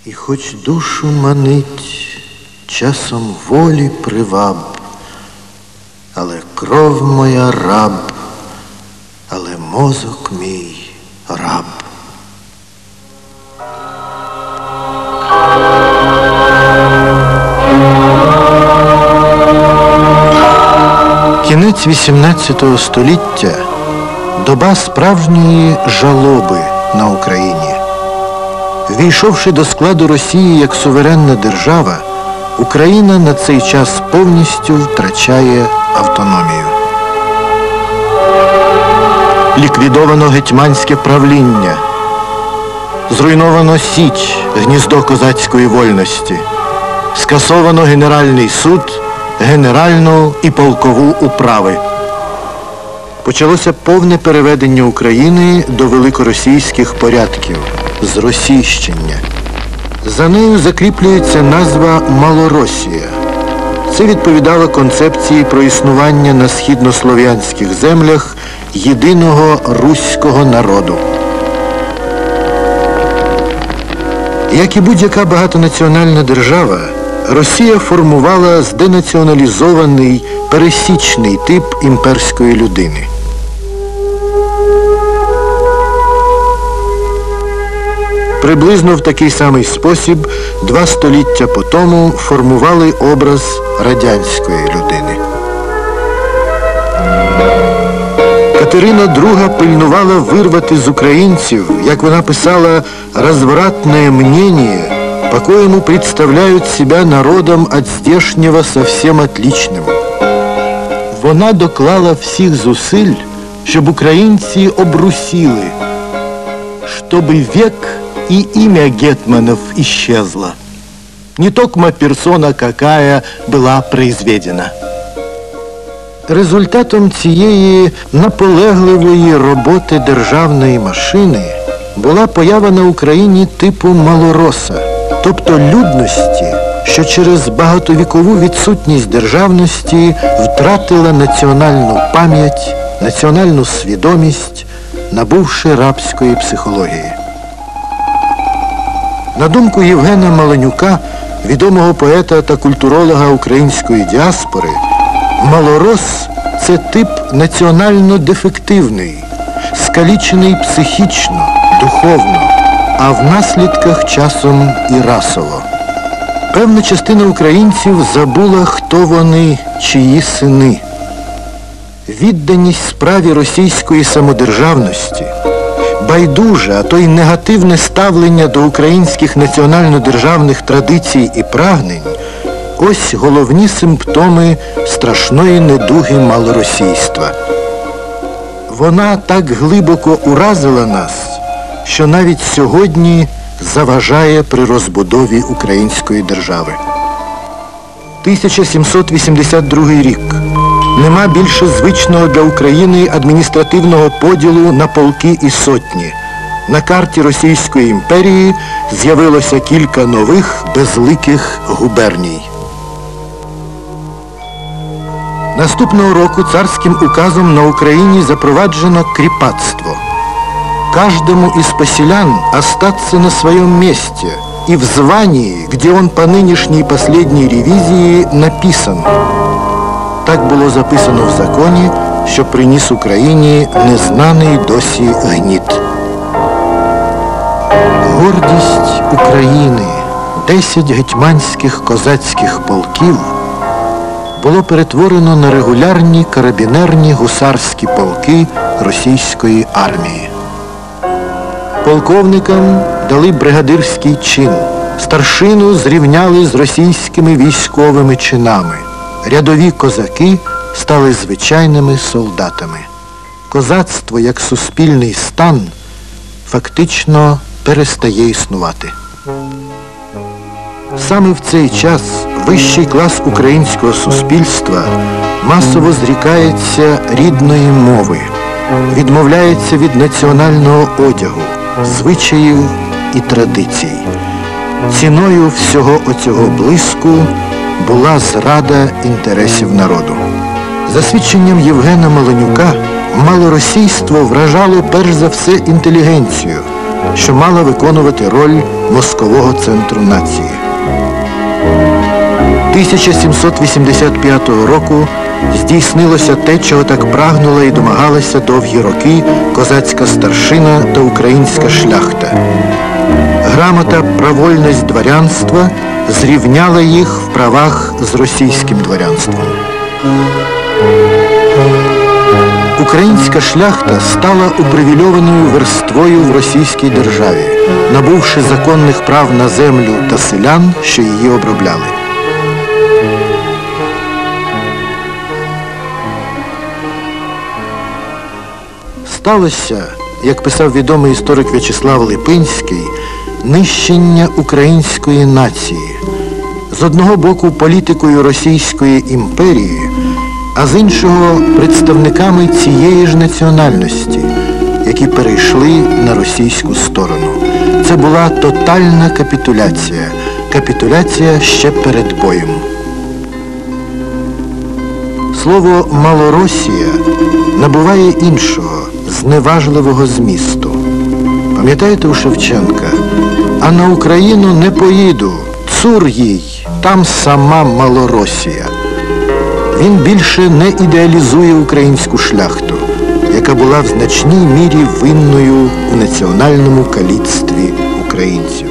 І хоч душу манить часом волі приваб, але кров моя раб, але мозок мій раб. Кінець XVIII століття – доба справжньої жалоби на Україні. Війшовши до складу Росії як суверенна держава, Україна на цей час повністю втрачає автономію. Ліквідовано гетьманське правління, зруйновано Січ, гніздо козацької вольності, скасовано Генеральний суд, генеральну і полкову управи. Почалося повне переведення України до великоросійських порядків, зросійщення. За нею закріплюється назва Малоросія. Це відповідало концепції про існування на східнослов'янських землях єдиного руського народу. Як і будь-яка багатонаціональна держава, Росія формувала зденаціоналізований, пересічний тип імперської людини. Приблизно в такий самий спосіб 2 століття по тому формували образ радянської людини. Катерина II пильнувала вирвати з українців, як вона писала, «развратное мнение, по коему представляют себя народом от здешнего совсем отличным». Вона доклала всіх зусиль, щоб українці обрусіли, щоби век и имя гетманов исчезло. Не токмо персона какая была произведена. Результатом цієї наполегливої роботи державної машини була поява на Україні типу малороса, тобто людності, що через багатовікову відсутність державності втратила національну пам'ять, національну свідомість, набувши рабської психології. На думку Євгена Маленюка, відомого поета та культуролога української діаспори, малорос – це тип національно дефективний, скалічений психічно, духовно, а в наслідках часом і расово. Певна частина українців забула, хто вони, чиї сини. Відданість справі російської самодержавності, байдуже, а то й негативне ставлення до українських національно-державних традицій і прагнень – ось головні симптоми страшної недуги малоросійства. Вона так глибоко уразила нас, що навіть сьогодні заважає при розбудові української держави. 1782 рік. Нема більше звичного для України адміністративного поділу на полки і сотні. На карті Російської імперії з'явилося кілька нових безликих губерній. Наступного року царським указом на Україні запроваджено кріпацтво. Каждому из поселян остаться на своем месте и в звании, где он по нынешней последней ревизии написан. Так було записано в законі, що приніс Україні незнаний досі гніт. Гордість України, 10 гетьманських козацьких полків, було перетворено на регулярні карабінерні гусарські полки російської армії. Полковникам дали бригадирський чин, старшину зрівняли з російськими військовими чинами. Рядові козаки стали звичайними солдатами. Козацтво як суспільний стан фактично перестає існувати. Саме в цей час вищий клас українського суспільства масово зрікається рідної мови, відмовляється від національного одягу, звичаїв і традицій. Ціною всього оцього блиску була зрада інтересів народу. За свідченням Євгена Маленюка, малоросійство вражало перш за все інтелігенцію, що мала виконувати роль мозкового центру нації. 1785 року здійснилося те, чого так прагнула і домагалася довгі роки козацька старшина та українська шляхта. Грамота про вольність дворянства зрівняла їх в правах з російським дворянством. Українська шляхта стала упривілейованою верствою в російській державі, набувши законних прав на землю та селян, що її обробляли. Сталося, як писав відомий історик В'ячеслав Липинський, нищення української нації. З одного боку політикою Російської імперії, а з іншого представниками цієї ж національності, які перейшли на російську сторону. Це була тотальна капітуляція. Капітуляція ще перед боєм. Слово «Малоросія» набуває іншого, зневажливого змісту. Пам'ятаєте у Шевченка? «А на Україну не поїду, цур їй, там сама Малоросія». Він більше не ідеалізує українську шляхту, яка була в значній мірі винною в національному каліцтві українців.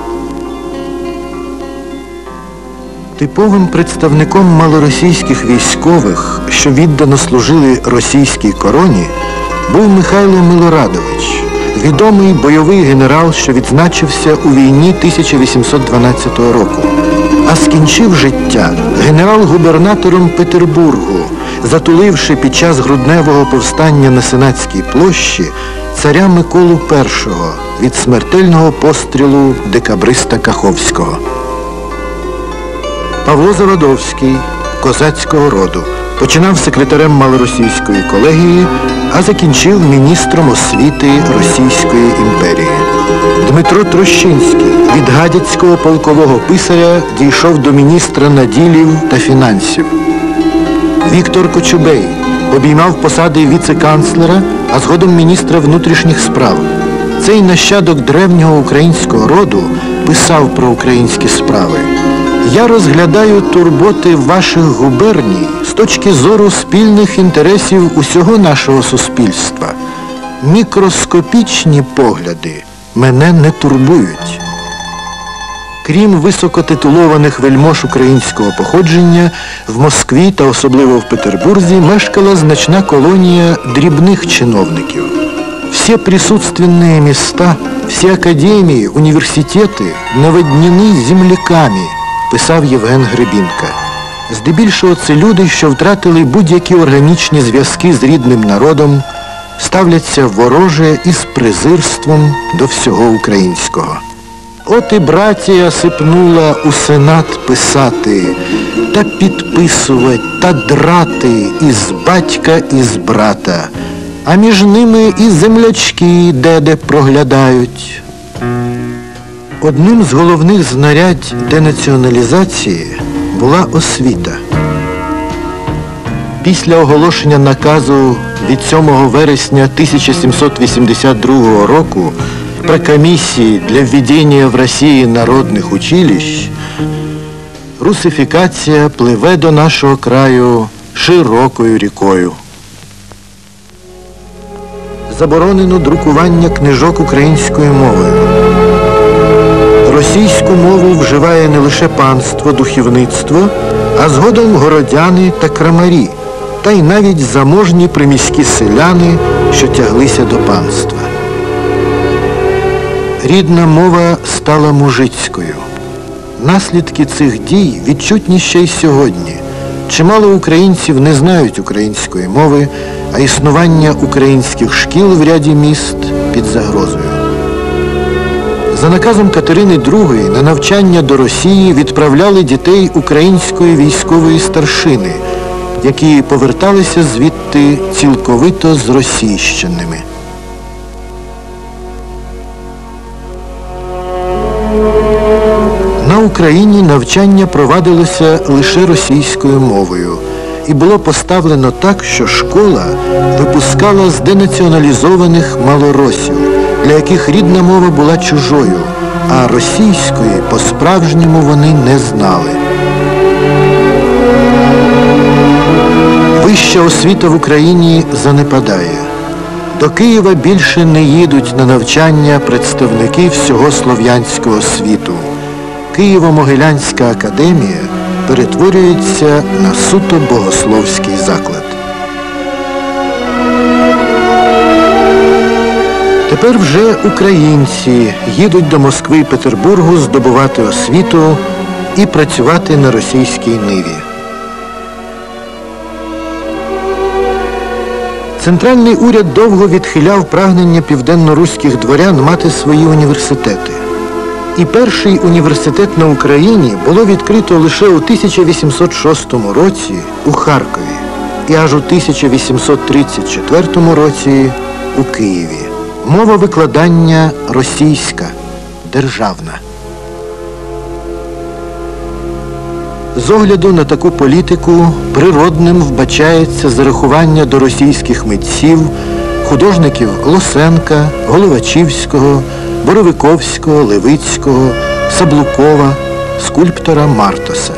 Типовим представником малоросійських військових, що віддано служили російській короні, був Михайло Милорадович, відомий бойовий генерал, що відзначився у війні 1812 року, а скінчив життя генерал-губернатором Петербургу, затуливши під час грудневого повстання на Сенатській площі царя Миколу І від смертельного пострілу декабриста Каховського. Павло Заводовський, козацького роду, починав секретарем малоросійської колегії, а закінчив міністром освіти Російської імперії. Дмитро Трощинський від гадяцького полкового писаря дійшов до міністра наділів та фінансів. Віктор Кочубей обіймав посади віце-канцлера, а згодом міністра внутрішніх справ. Цей нащадок древнього українського роду писав про українські справи. «Я розглядаю турботи ваших губерній з точки зору спільних інтересів усього нашого суспільства. Мікроскопічні погляди мене не турбують». Крім високотитулованих вельмож українського походження, в Москві та особливо в Петербурзі мешкала значна колонія дрібних чиновників. Все присутственные места, всі академії, університети наводнені земляками, писав Євген Гребінка. Здебільшого це люди, що втратили будь-які органічні зв'язки з рідним народом, ставляться вороже із презирством до всього українського. От і братія сипнула у сенат писати, та підписувати, та драти із батька, із брата, а між ними і землячки де-де проглядають. Одним з головних знарядь денаціоналізації була освіта. Після оголошення наказу від 7 вересня 1782 року про комісії для введення в Росії народних училищ, русифікація пливе до нашого краю широкою рікою. Заборонено друкування книжок українською мовою. Російську мову вживає не лише панство, духовництво, а згодом городяни та крамарі, та й навіть заможні приміські селяни, що тяглися до панства. Рідна мова стала мужицькою. Наслідки цих дій відчутні ще й сьогодні. Чимало українців не знають української мови, а існування українських шкіл в ряді міст під загрозою. За наказом Катерини II на навчання до Росії відправляли дітей української військової старшини, які поверталися звідти цілковито зросійщеними. На Україні навчання провадилося лише російською мовою і було поставлено так, що школа випускала зденаціоналізованих малоросів, для яких рідна мова була чужою, а російської по-справжньому вони не знали. Вища освіта в Україні занепадає. До Києва більше не їдуть на навчання представники всього слов'янського світу. Києво-Могилянська академія перетворюється на суто богословський заклад. Тепер вже українці їдуть до Москви і Петербургу здобувати освіту і працювати на російській ниві. Центральний уряд довго відхиляв прагнення південно-руських дворян мати свої університети. І перший університет на Україні було відкрито лише у 1806 році у Харкові і аж у 1834 році у Києві. Мова викладання російська, державна. З огляду на таку політику природним вбачається зарахування до російських митців, художників Лосенка, Головачівського, Боровиковського, Левицького, Саблукова, скульптора Мартоса.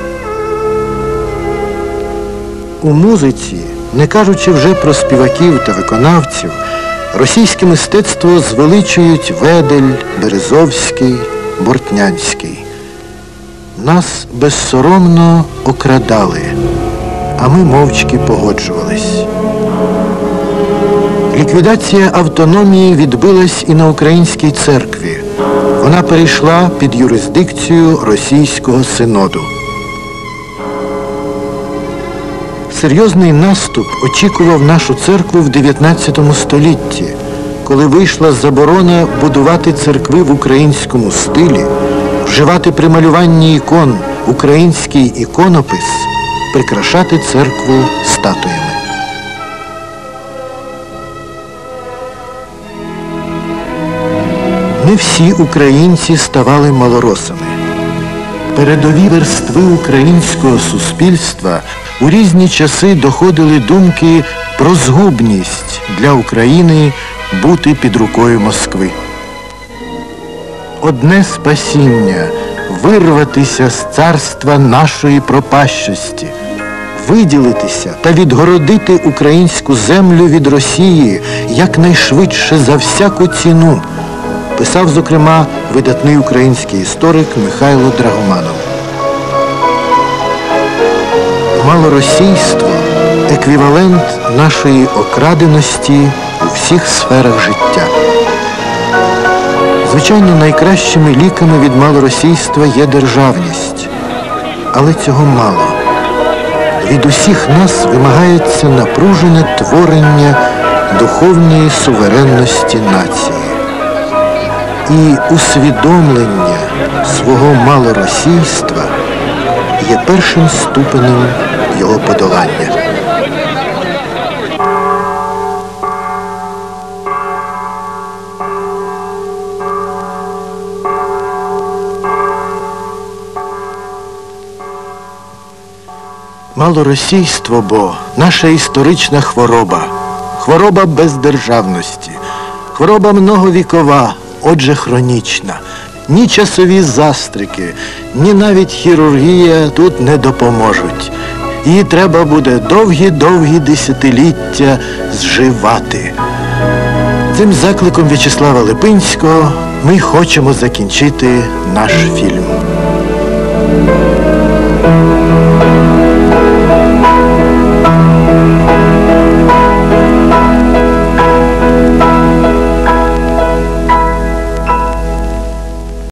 У музиці, не кажучи вже про співаків та виконавців, російське мистецтво звеличують Ведель, Березовський, Бортнянський. Нас безсоромно окрадали, а ми мовчки погоджувались. Ліквідація автономії відбилась і на Українській церкві. Вона перейшла під юрисдикцію Російського синоду. Серйозний наступ очікував нашу церкву в 19 столітті, коли вийшла заборона будувати церкви в українському стилі, вживати при малюванні ікон український іконопис, прикрашати церкву статуями. Не всі українці ставали малоросами. Передові верстви українського суспільства у різні часи доходили думки про згубність для України бути під рукою Москви. Одне спасіння – вирватися з царства нашої пропащості, виділитися та відгородити українську землю від Росії якнайшвидше за всяку ціну, писав, зокрема, видатний український історик Михайло Драгоманов. Малоросійство – еквівалент нашої окраденості у всіх сферах життя. Звичайно, найкращими ліками від малоросійства є державність. Але цього мало. Від усіх нас вимагається напружене творення духовної суверенності нації. І усвідомлення свого малоросійства є першим ступенем його подолання. Малоросійство, бо наша історична хвороба, хвороба бездержавності, хвороба многовікова, отже хронічна. Ні часові застрики, ні навіть хірургія тут не допоможуть. Її треба буде довгі-довгі десятиліття зживати. Цим закликом В'ячеслава Липинського ми хочемо закінчити наш фільм.